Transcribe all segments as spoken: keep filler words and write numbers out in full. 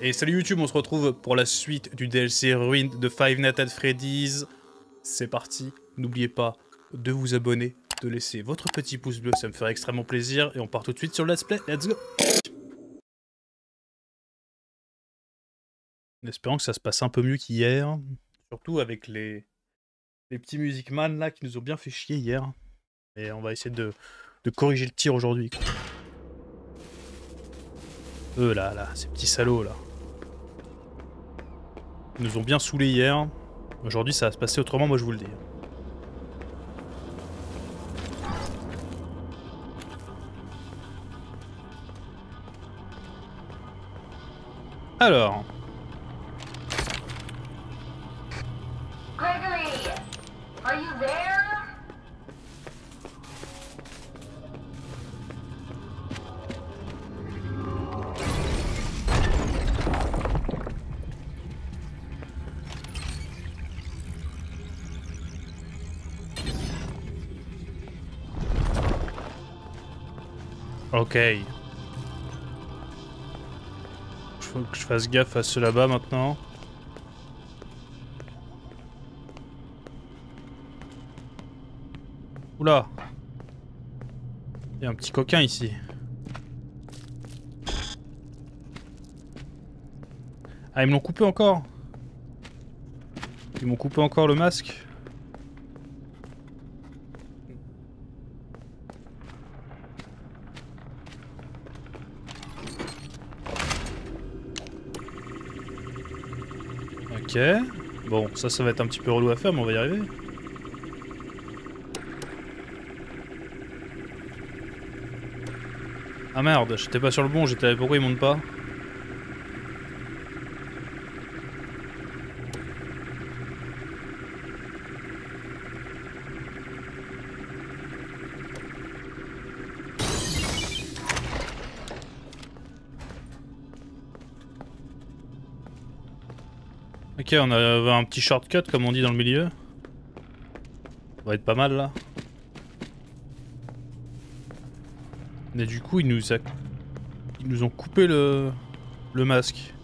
Et salut YouTube, on se retrouve pour la suite du D L C Ruined de Five Nights at Freddy's. C'est parti, n'oubliez pas de vous abonner, de laisser votre petit pouce bleu, ça me ferait extrêmement plaisir. Et on part tout de suite sur le let's play, let's go. En espérant que ça se passe un peu mieux qu'hier. Surtout avec les, les petits Music Man là qui nous ont bien fait chier hier. Et on va essayer de, de corriger le tir aujourd'hui. Eux là, là, ces petits salauds là. Ils nous ont bien saoulés hier. Aujourd'hui ça va se passer autrement, moi je vous le dis. Alors. Gregory, are you there? Ok. Faut que je fasse gaffe à ceux là-bas maintenant. Oula. Il y a un petit coquin ici. Ah, ils me l'ont coupé encore. Ils m'ont coupé encore le masque. Ok. Bon, ça, ça va être un petit peu relou à faire, mais on va y arriver. Ah merde, j'étais pas sur le bon, j'étais... Pourquoi il monte pas? Ok, on a un petit shortcut comme on dit dans le milieu. Ça va être pas mal là. Mais du coup, ils nous, a... ils nous ont coupé le, le masque.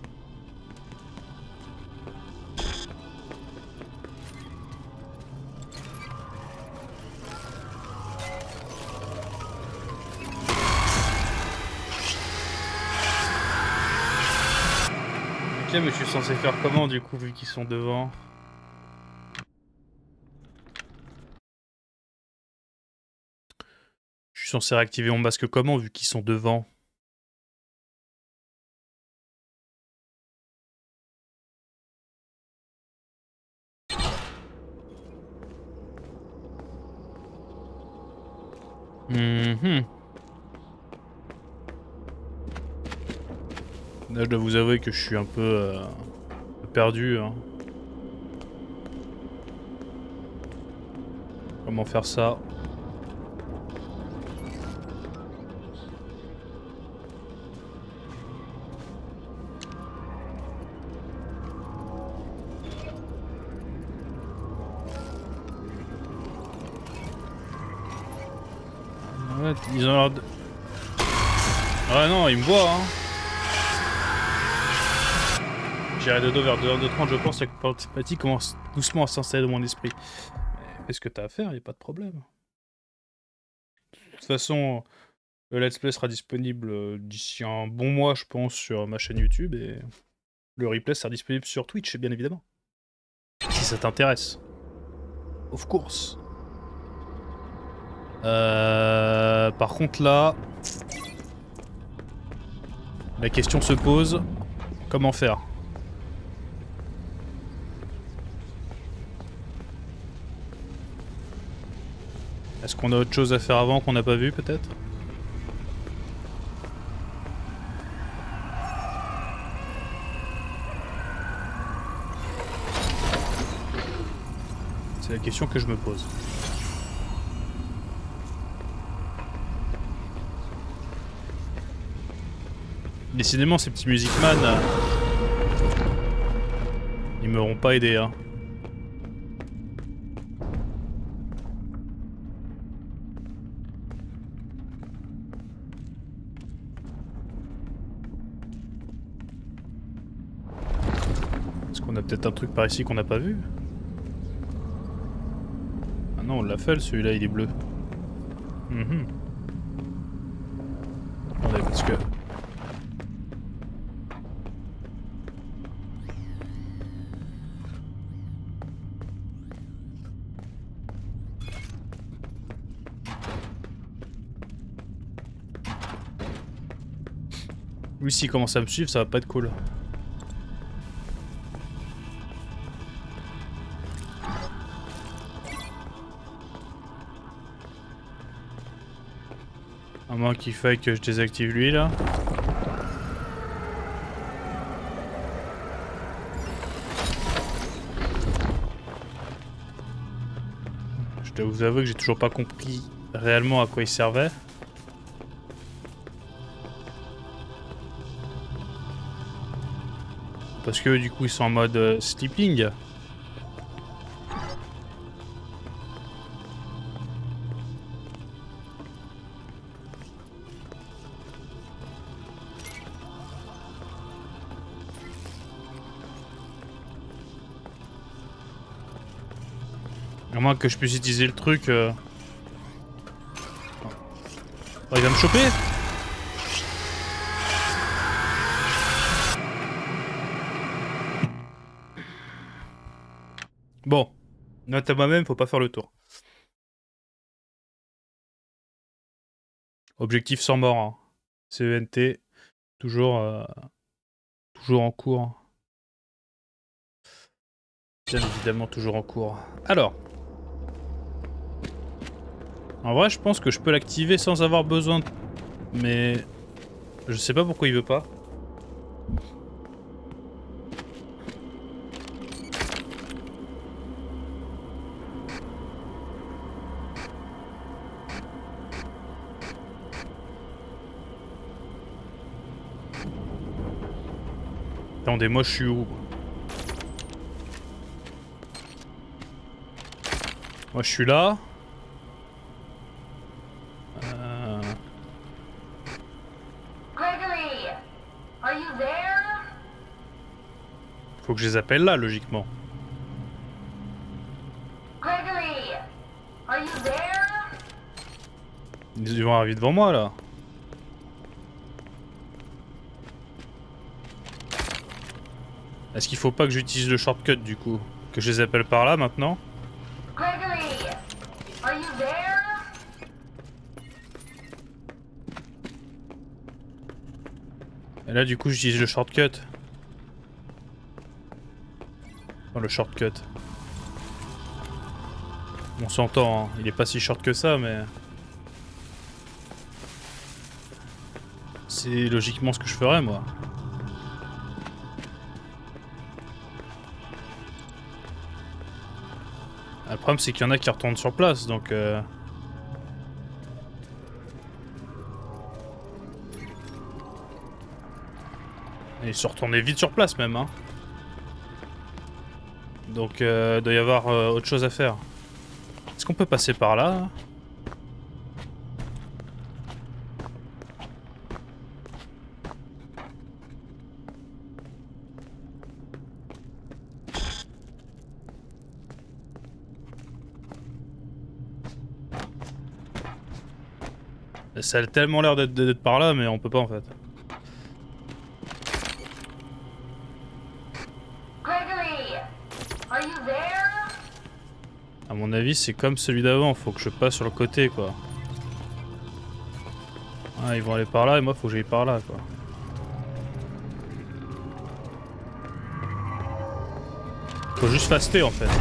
Ok, mais je suis censé faire comment du coup vu qu'ils sont devant? Je suis censé réactiver mon masque comment vu qu'ils sont devant? Mmh. Là, je dois vous avouer que je suis un peu, euh, un peu perdu. Hein. Comment faire ça? Ouais, ils ont l'air de... Ah non, ils me voient, hein. J'irai de dos vers deux heures trente, je pense, que la sympathie commence doucement à s'installer dans mon esprit. Mais fais ce que t'as à faire, y a pas de problème. De toute façon, le let's play sera disponible d'ici un bon mois, je pense, sur ma chaîne YouTube, et le replay sera disponible sur Twitch, bien évidemment. Si ça t'intéresse. Of course. Euh... Par contre, là... La question se pose, comment faire? Est-ce qu'on a autre chose à faire avant qu'on n'a pas vu, peut-être? C'est la question que je me pose. Décidément, ces petits Music Man, euh, ils m'auront pas aidé, hein. On a peut-être un truc par ici qu'on n'a pas vu. Ah non, on l'a fait, celui-là, il est bleu. Mhm. Attendez, parce que... Lui, s'il commence à me suivre, ça va pas être cool. À moins qu'il faille que je désactive lui, là. Je dois vous avouer que j'ai toujours pas compris réellement à quoi il servait. Parce que du coup ils sont en mode euh, sleeping. À moins que je puisse utiliser le truc. Euh... Oh, il va me choper. Bon, note à moi-même, faut pas faire le tour. Objectif sans mort, hein. C E N T, toujours, euh, toujours en cours. Bien évidemment, toujours en cours. Alors, en vrai, je pense que je peux l'activer sans avoir besoin, de... mais je sais pas pourquoi il veut pas. Attendez, moi je suis où? Moi je suis là. Euh... Gregory, are you there? Faut que je les appelle là, logiquement. Gregory, are you there? Ils vont arriver devant moi là. Est-ce qu'il faut pas que j'utilise le shortcut du coup? Que je les appelle par là maintenant? Gregory, are you there? Et là du coup j'utilise le shortcut. Enfin le shortcut. On s'entend, hein. Il est pas si short que ça mais... C'est logiquement ce que je ferais moi. Le problème c'est qu'il y en a qui retournent sur place donc... Euh... Et ils sont retournés vite sur place même hein. Donc euh, doit y avoir euh, autre chose à faire. Est-ce qu'on peut passer par là? Ça a tellement l'air d'être par là mais on peut pas en fait. À mon avis, c'est comme celui d'avant, faut que je passe sur le côté quoi. Ah, ils vont aller par là et moi faut que j'aille par là quoi. Faut juste faster en fait.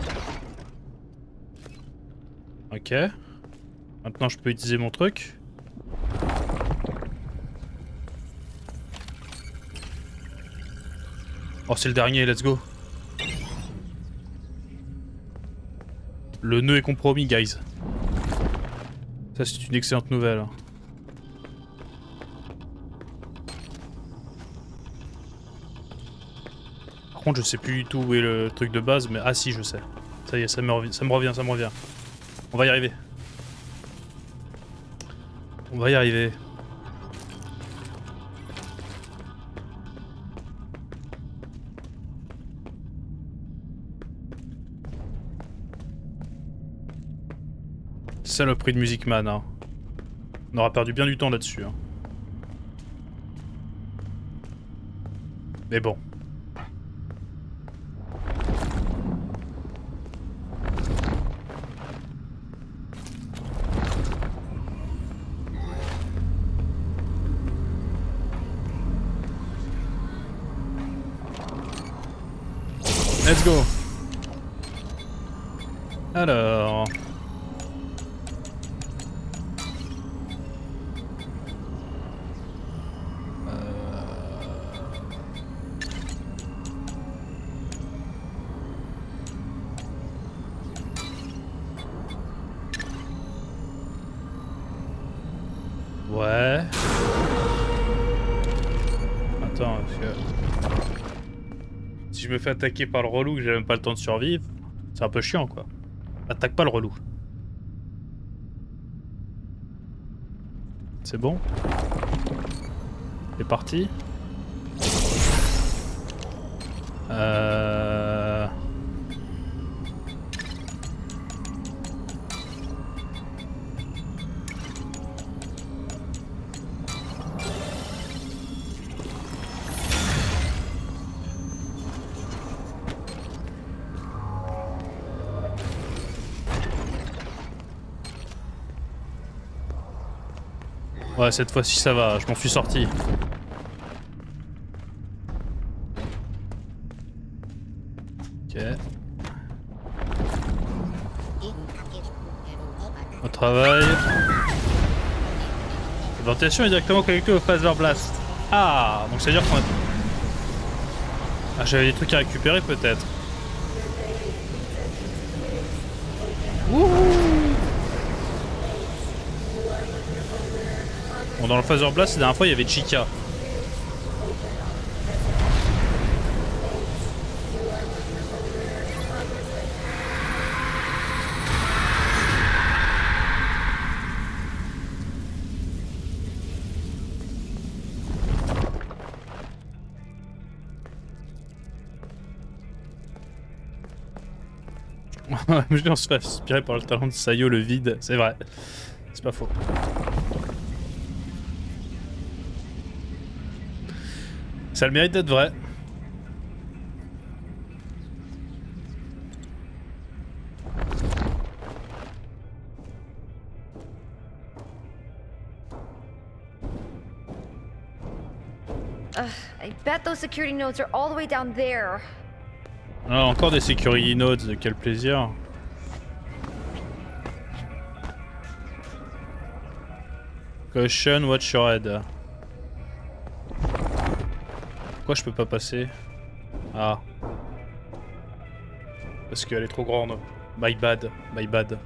Ok. Maintenant je peux utiliser mon truc. Oh c'est le dernier, let's go. Le nœud est compromis, guys. Ça, c'est une excellente nouvelle. Par contre, je sais plus du tout où est le truc de base, mais... Ah si, je sais. Ça y est, ça me revient, ça me revient, ça me revient. On va y arriver. On va y arriver. Saloperie de Music Man, hein. On aura perdu bien du temps là-dessus. Hein. Mais bon. Let's go. Alors... Ouais. Attends, parce que... Si je me fais attaquer par le relou et que j'ai même pas le temps de survivre, c'est un peu chiant quoi. Attaque pas le relou. C'est bon? C'est parti? Euh... Ouais, cette fois-ci ça va, je m'en suis sorti. Ok. Au travail. La ventilation est directement connectée au phaser blast. Ah, donc ça veut dire qu'on a... Ah, j'avais des trucs à récupérer peut-être. Wouhou! Bon, dans le phaser blast, la dernière fois il y avait Chica. Je dis on se fait inspirer par le talent de Sayo le vide, c'est vrai. C'est pas faux. Ça a le mérite d'être vrai. Ugh, I bet those security nodes are all the way down there. Ah, encore des security nodes, quel plaisir. Caution, watch your head. Pourquoi je peux pas passer? Ah. Parce qu'elle est trop grande. My bad, my bad.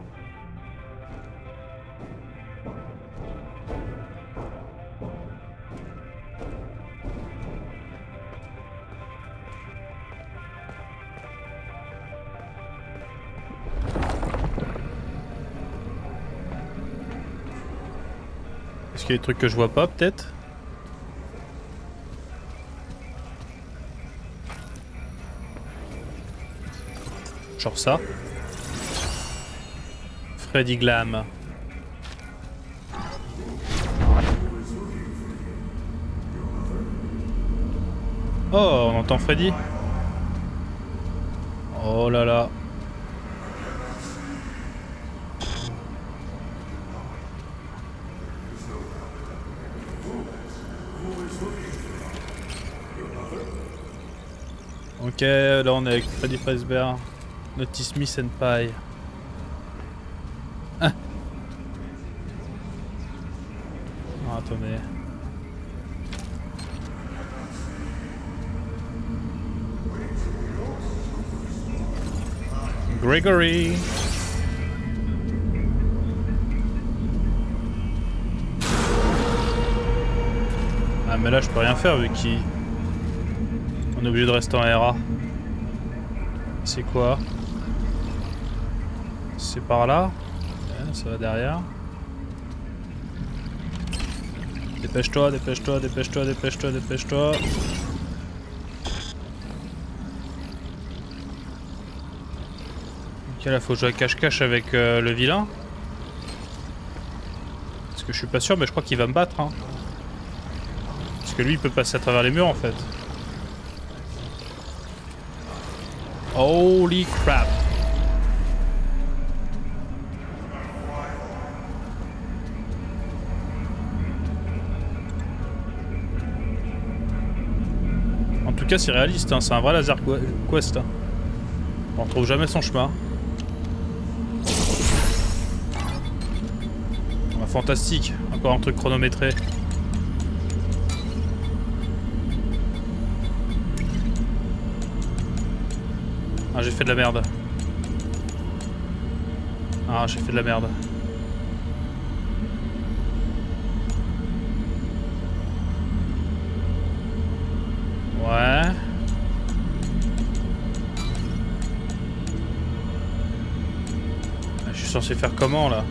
Est-ce qu'il y a des trucs que je vois pas peut-être? Genre ça. Freddy Glam. Oh, on entend Freddy. Oh là là. Ok, là on est avec Freddy Fazbear. Notice me senpai. Ah. Oh, attendez. Gregory. Ah mais là je peux rien faire vu qu'il... On est obligé de rester en R A. C'est quoi? C'est par là. Ouais, ça va derrière. Dépêche-toi, dépêche-toi, dépêche-toi, dépêche-toi, dépêche-toi. Ok, là faut jouer à cache-cache avec euh, le vilain. Parce que je suis pas sûr, mais je crois qu'il va me battre. Hein. Parce que lui, il peut passer à travers les murs en fait. Holy crap. En tout cas, c'est réaliste, hein. C'est un vrai laser quest. Hein. On retrouve jamais son chemin. Ah, fantastique, encore un truc chronométré. Ah, j'ai fait de la merde. Ah, j'ai fait de la merde. Ouais. Je suis censé faire comment là?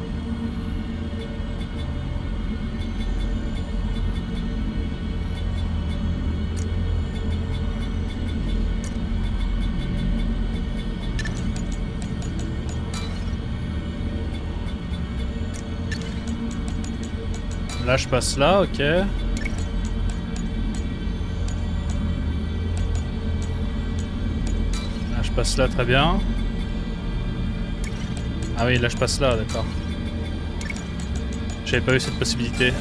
Là je passe là, ok. Là je passe là, très bien. Ah oui, là je passe là, d'accord. J'avais pas eu cette possibilité.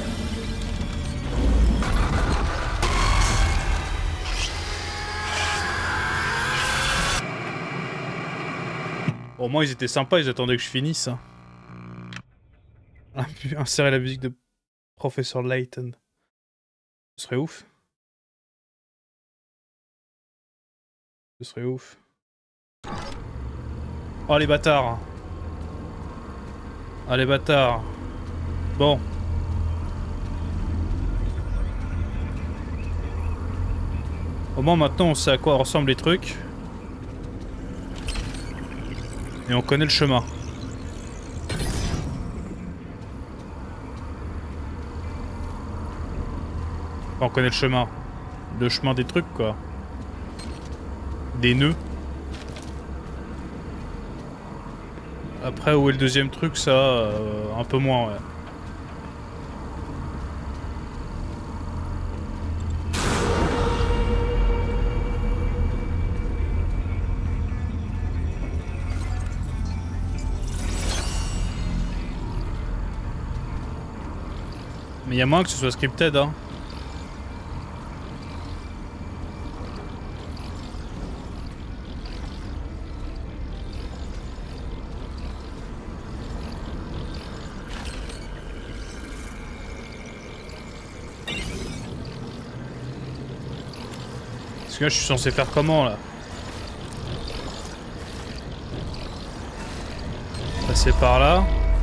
Au moins ils étaient sympas, ils attendaient que je finisse. Hein. Insérer la musique de Professeur Layton. Ce serait ouf. Ce serait ouf. Oh les bâtards. Ah les bâtards. Bon. Au moins maintenant on sait à quoi ressemblent les trucs. Et on connaît le chemin. Enfin, on connaît le chemin. Le chemin des trucs quoi. Des nœuds. Après où est le deuxième truc ça euh, un peu moins ouais. Mais il y a moins que ce soit scripted hein. Parce que là je suis censé faire comment là? Passer par là.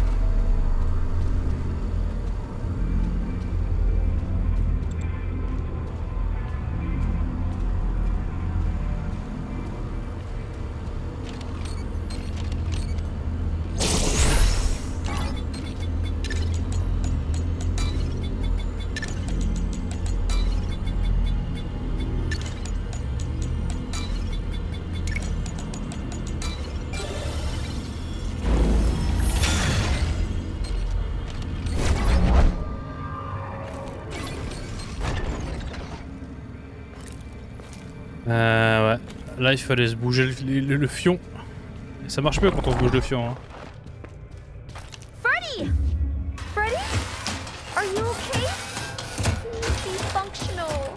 Euh ouais. Là il fallait se bouger le, le, le fion. Et ça marche mieux quand on se bouge le fion. Hein. Freddy! Freddy? Are you okay? Be functional.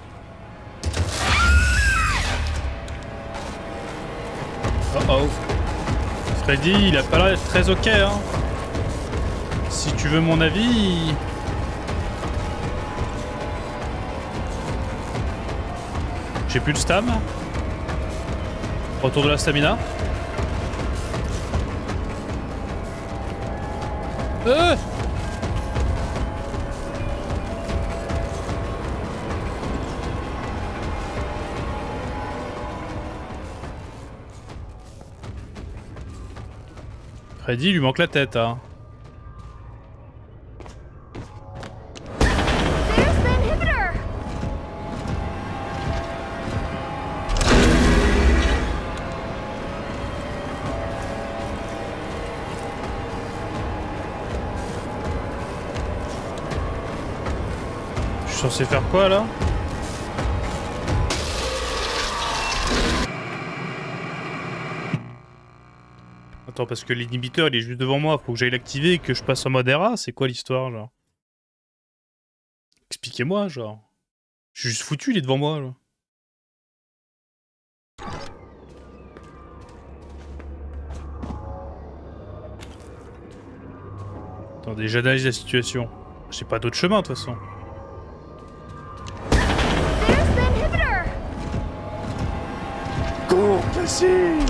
Oh oh. Freddy, il a pas l'air d'être très ok hein. Si tu veux mon avis. J'ai plus de stam. Retour de la stamina. Euh Freddy, il lui manque la tête, hein. suis censé faire quoi là? Attends, parce que l'inhibiteur il est juste devant moi, faut que j'aille l'activer et que je passe en mode R A, c'est quoi l'histoire genre? Expliquez-moi genre. Je suis juste foutu, il est devant moi là. Attendez, j'analyse la situation. J'ai pas d'autre chemin de toute façon. There's the inhibitor! Go, Cassie!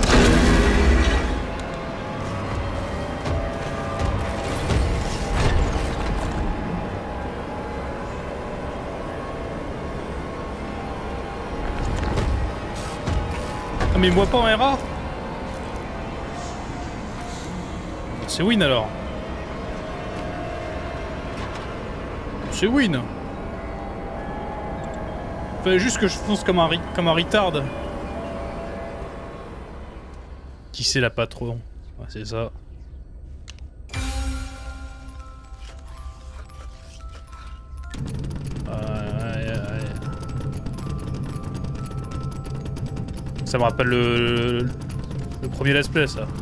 Ah mais moi pas en R A? C'est win alors. C'est win. Fallait juste que je fonce comme un, comme un retard. Qui c'est la patron? Ouais, c'est ça. Ouais, ouais, ouais. Ça me rappelle le, le, le premier let's play ça.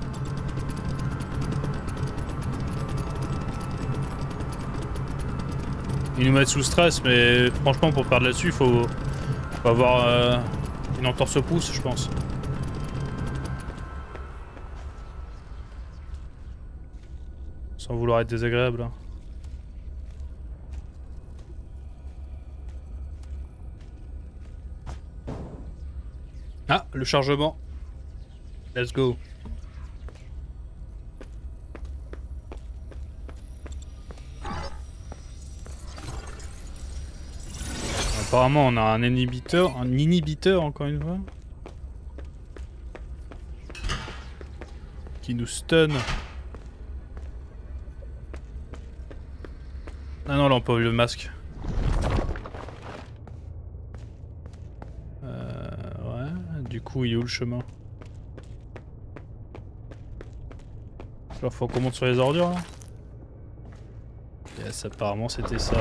Ils nous mettent sous stress, mais franchement, pour perdre là-dessus, il faut, faut avoir euh, une entorse au pouce, je pense. Sans vouloir être désagréable. Hein. Ah, le chargement. Let's go. Apparemment, on a un inhibiteur, un inhibiteur encore une fois, qui nous stun. Ah non, là on peut enlever le masque. Euh, ouais, du coup, il est où le chemin? Alors, faut qu'on monte sur les ordures là. Yes, apparemment c'était ça.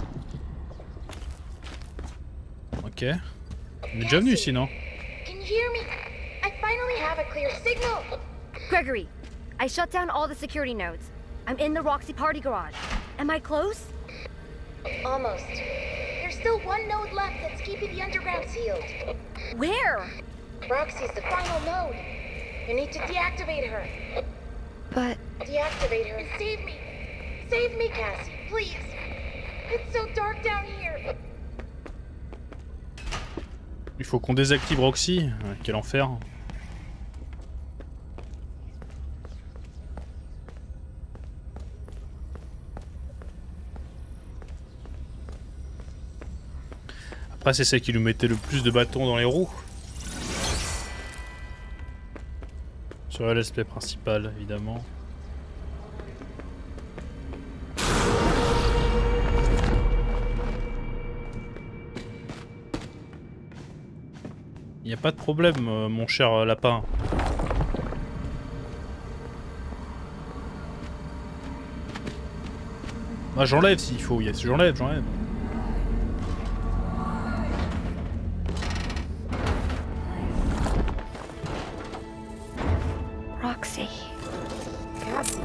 Ok. On est déjà venu ici, non? Can you hear me? I finally have a clear signal. Gregory, I shut down all the security nodes. I'm in the Roxy party garage. Am I close? Almost. There's still one node left that's keeping the underground sealed. Where? Roxy's the final node. You need to deactivate her. But... Deactivate her and save me. Save me, Cassie, please. It's so dark down here. Il faut qu'on désactive Roxy. Quel enfer. Après, c'est celle qui nous mettait le plus de bâtons dans les roues. Sur le let's play principal, évidemment. Il n'y a pas de problème, euh, mon cher euh, lapin. Ah, j'enlève s'il faut, yes, j'enlève, j'enlève. Roxy. Cassie.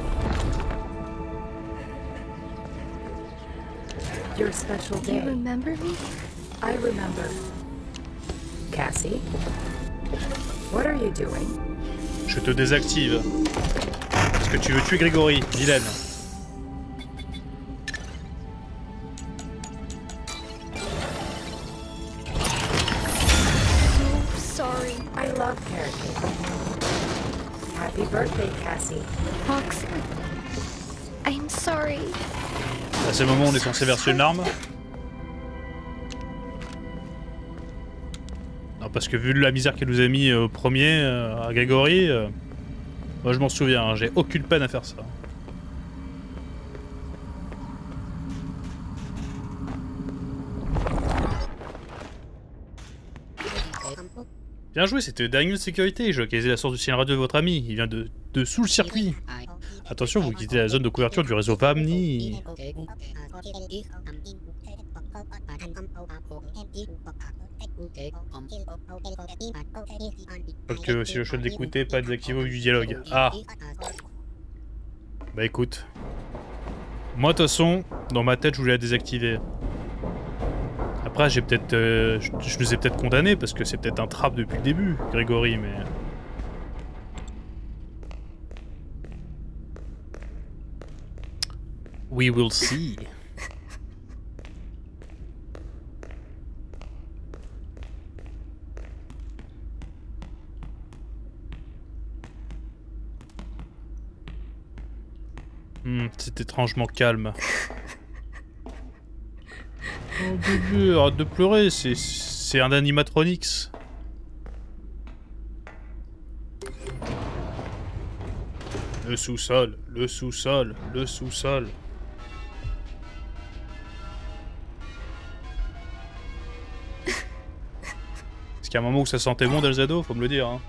Your special Do you day. remember me? I remember. Cassie? What are you doing? Je te désactive. Est-ce que tu veux tuer Grégory, vilaine? Sorry. I love carrot cake. Happy birthday, Cassie. Roxy. I'm sorry. À ce moment, on est censé verser une arme. Non, parce que vu la misère qu'elle nous a mis au premier, euh, à Grégory, euh, moi je m'en souviens, hein, j'ai aucune peine à faire ça. Bien joué, c'était le dernier de sécurité. Je localisé la source du signal radio de votre ami. Il vient de, de sous le circuit. Attention, vous quittez la zone de couverture du réseau Vamni. Faut que si le choix d'écouter, pas désactiver du dialogue. Ah. Bah écoute. Moi de toute façon, dans ma tête je voulais la désactiver. Après j'ai peut-être... Euh, je, je nous ai peut-être condamnés parce que c'est peut-être un trap depuis le début, Grégory, mais... We will see. Hmm, c'est étrangement calme. Oh bébé, arrête de pleurer, c'est c'est un animatronics. Le sous-sol, le sous-sol, le sous-sol. Est-ce qu'il y a un moment où ça sentait bon Delzado? Faut me le dire, hein.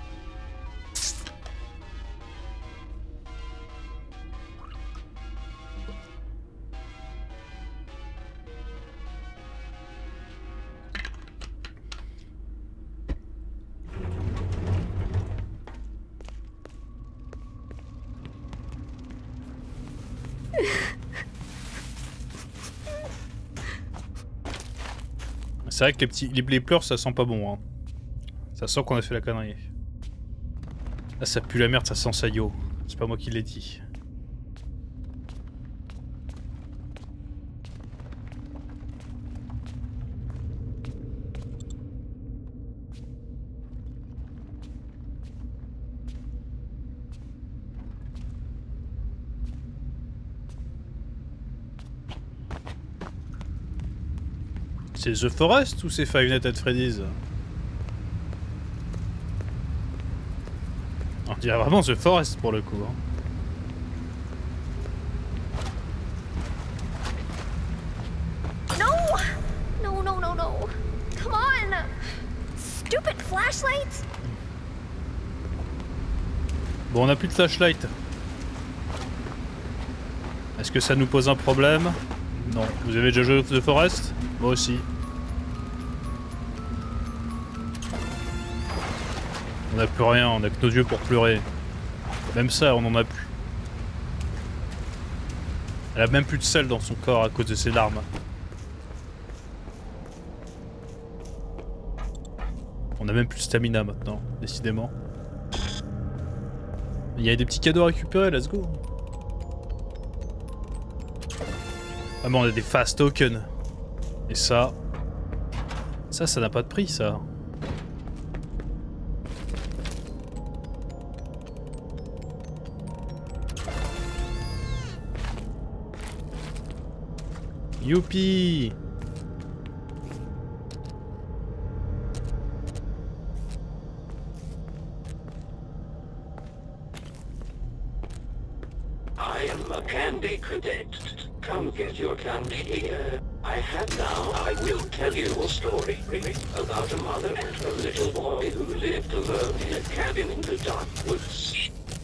C'est vrai que les petits les, les pleurs ça sent pas bon, hein. Ça sent qu'on a fait la connerie. Là ça pue la merde, ça sent Sayo. C'est pas moi qui l'ai dit. C'est The Forest ou c'est Five Nights at Freddy's? On dirait vraiment The Forest pour le coup. Hein. No! No, no, no, no. Come on! Stupid flashlights! Bon, on n'a plus de flashlight. Est-ce que ça nous pose un problème? Non. Vous avez déjà joué The Forest? Moi aussi. On n'a plus rien, on a que nos yeux pour pleurer. Même ça, on en a plus. Elle a même plus de sel dans son corps à cause de ses larmes. On a même plus de stamina maintenant, décidément. Il y a des petits cadeaux à récupérer, let's go. Ah bon, on a des fast tokens. Et ça... Ça, ça n'a pas de prix, ça. Youpi! I am a candy cadet. Come get your candy here. I have now. I will tell you a story about a mother and her little boy who lived alone in a cabin in the dark woods.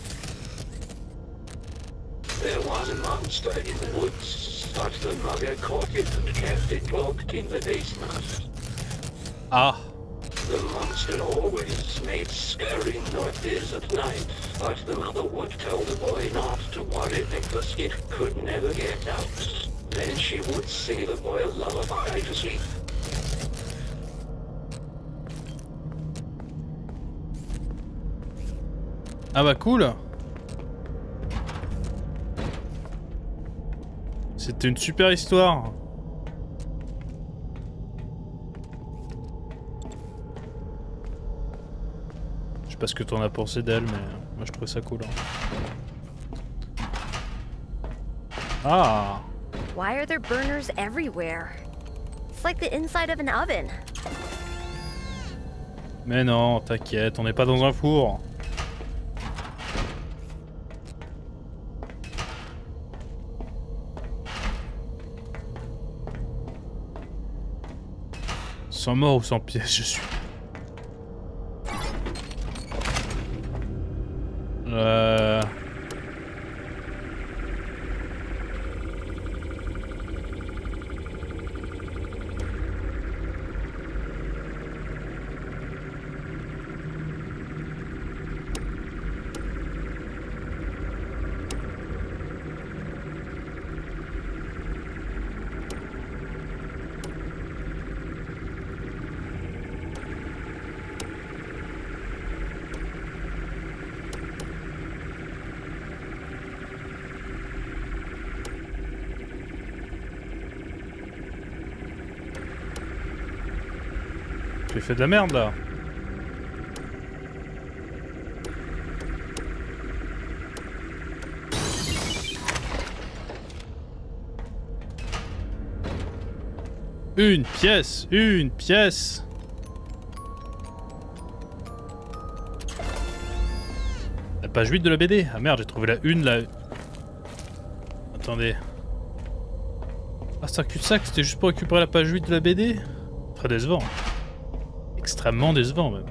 There was a monster in the woods, but the mother caught it and kept it locked in the basement. Ah! The monster always made scary noises at night, but the mother would tell the boy not to worry because it could never get out. Then she would sing the boy a lullaby to sleep. Ah bah cool! C'était une super histoire! Je sais pas ce que t'en as pensé d'elle, mais moi je trouvais ça cool. Hein. Ah! Why are there burners everywhere? It's like the inside of an oven. Mais non, t'inquiète, on n'est pas dans un four. Sans mort ou sans pièce, je suis. Euh... J'ai fait de la merde là. Une pièce, une pièce. La page huit de la B D. Ah merde, j'ai trouvé la une là. Attendez. Ah, c'est un cul-de-sac, c'était juste pour récupérer la page huit de la B D? Très décevant. Extrêmement décevant même.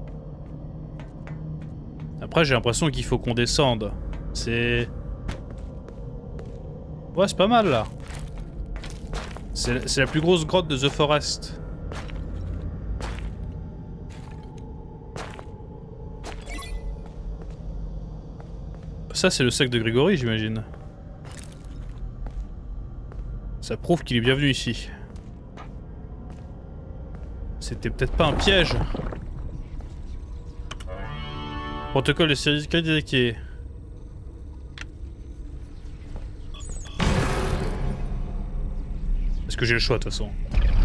Après, j'ai l'impression qu'il faut qu'on descende. C'est... Ouais, c'est pas mal là. C'est la plus grosse grotte de The Forest. Ça, c'est le sac de Grégory, j'imagine. Ça prouve qu'il est bienvenu ici. C'était peut-être pas un piège. Protocole de sécurité dédié. Est-ce que j'ai le choix de toute façon?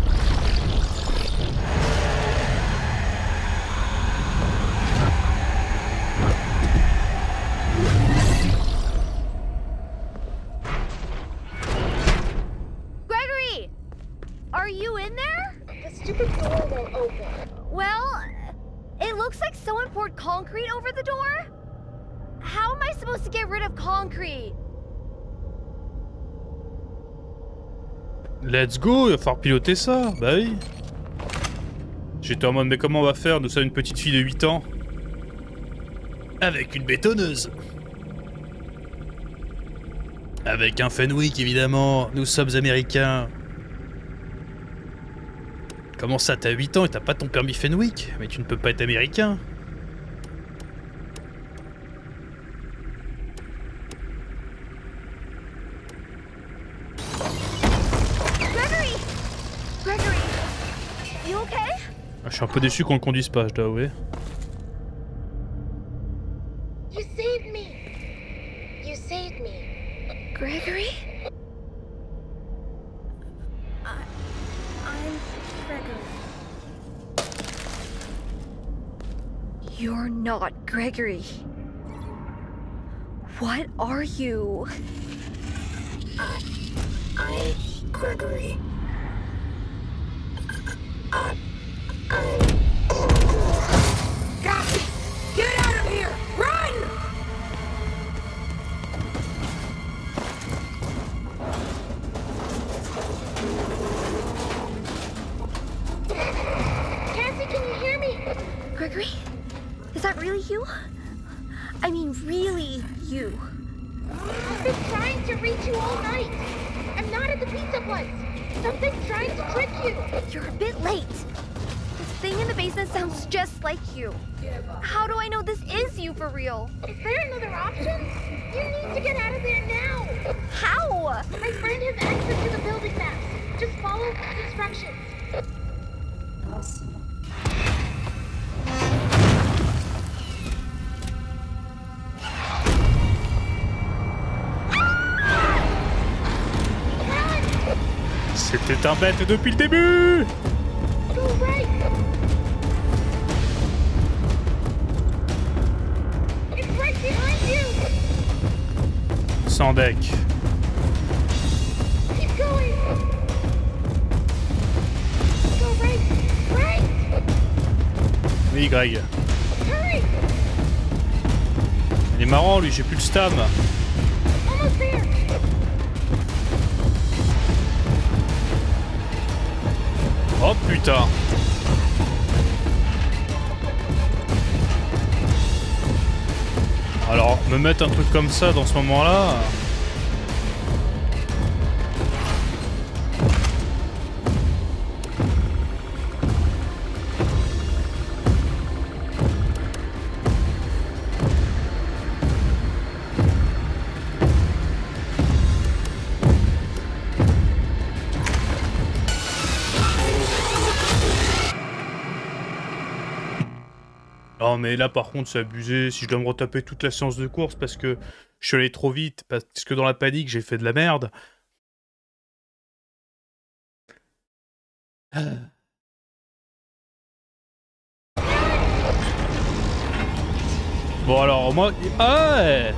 Gregory! Are you in there? The stupid door won't open. Well, it looks like someone poured concrete over the door. How am I supposed to get rid of concrete? Let's go, il va falloir piloter ça, bah oui. J'étais en mode mais comment on va faire? Nous sommes une petite fille de huit ans. Avec une bétonneuse. Avec un Fenwick évidemment, nous sommes américains. Comment ça, t'as huit ans et t'as pas ton permis Fenwick? Mais tu ne peux pas être américain. Gregory! Gregory! You okay? Je suis un peu déçu qu'on le conduise pas, je dois avouer. You saved me. You saved me. Gregory? I, I'm Gregory. You're not Gregory. What are you? I, Gregory. I, I... Cassie! Get out of here! Run! Cassie, can you hear me? Gregory? Is that really you? I mean, really you? I've been trying to reach you all night. I'm not at the pizza place. Something's trying to trick you. You're a bit late. This thing in the basement sounds just like you. How do I know this is you for real? Is there another option? You need to get out of there now. How? My friend has access to the building maps. Just follow the instructions. C'était un bête depuis le début. Go right. It's right behind you. Sans deck. Keep going. Go right. Right. Oui, Greg. Hurry. Il est marrant lui, j'ai plus de stam. Almost there. Oh putain. Alors, me mettre un truc comme ça dans ce moment-là... Non mais là par contre c'est abusé, si je dois me retaper toute la séance de course parce que je suis allé trop vite, parce que dans la panique j'ai fait de la merde. Bon alors moi... Ah ouais.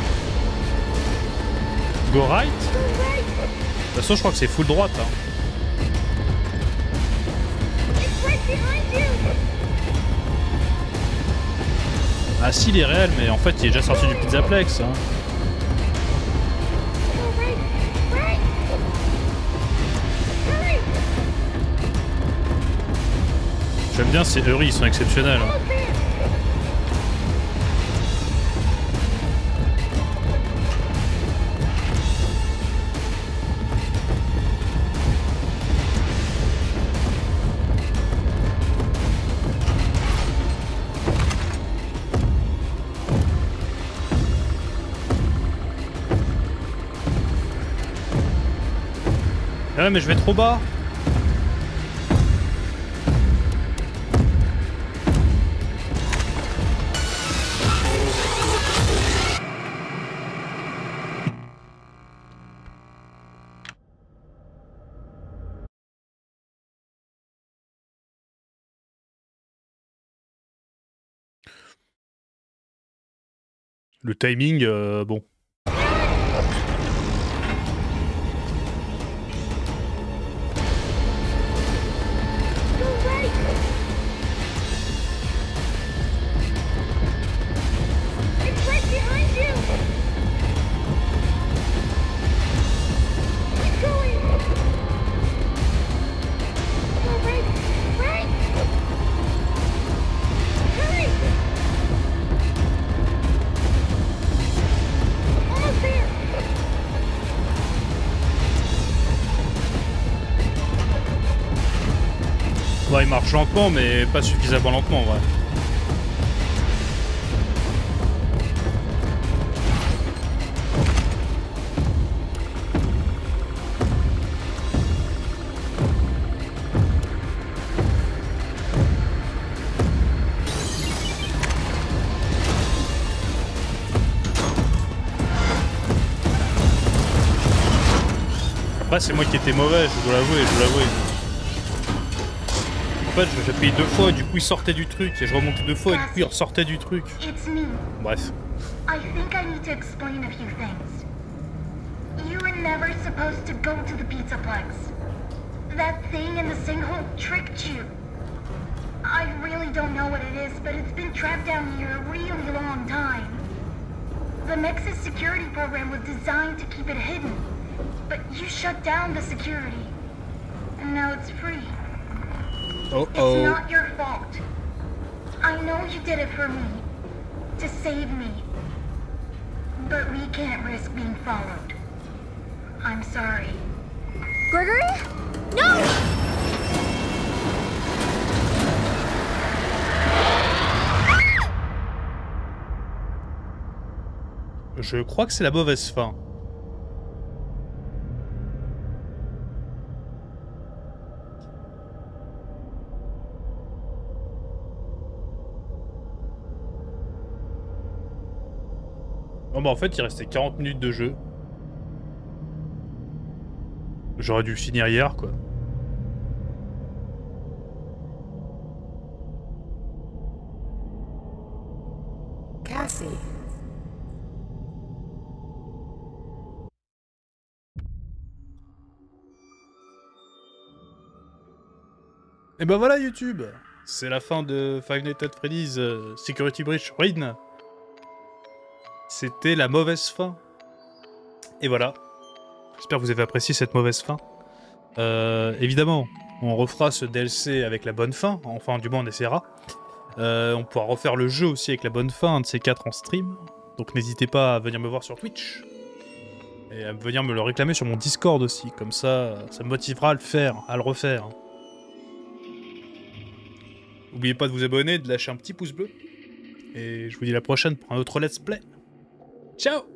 Go right. De toute façon je crois que c'est full droite. Hein. Ah si il est réel mais en fait il est déjà sorti du Pizzaplex. Hein. J'aime bien ces Eury, ils sont exceptionnels. Hein. Ah mais je vais trop bas. Le timing, euh, bon. Ouais, il marche lentement, mais pas suffisamment lentement, ouais. Après, c'est moi qui étais mauvais, je dois l'avouer, je dois l'avouer. En fait, j'ai payé deux fois et du coup il sortait du truc et je remontais deux fois et du coup il ressortait du truc. Bref. I think I need to explain a few things. You were never supposed to go to the Pizzaplex. That thing in the sinkhole tricked you. I really don't know what it is, but it's been trapped down here a really long time. The Nexus security program was designed to keep it hidden, but you shut down the security, and now it's free. Uh-oh. It's not your fault. I know you did it for me, to save me. But we can't risk being followed. I'm sorry. Gregory? No! Je crois que c'est la mauvaise fin. Non bah en fait il restait quarante minutes de jeu. J'aurais dû finir hier quoi. Cassie. Et ben voilà YouTube, c'est la fin de Five Nights at Freddy's euh, Security Breach Ruin. C'était la mauvaise fin. Et voilà. J'espère que vous avez apprécié cette mauvaise fin. Euh, évidemment, on refera ce D L C avec la bonne fin. Enfin, du moins, on essaiera. Euh, on pourra refaire le jeu aussi avec la bonne fin, un de ces quatre en stream. Donc n'hésitez pas à venir me voir sur Twitch. Et à venir me le réclamer sur mon Discord aussi. Comme ça, ça me motivera à le faire, à le refaire. N'oubliez pas de vous abonner, de lâcher un petit pouce bleu. Et je vous dis à la prochaine pour un autre let's play. Ciao!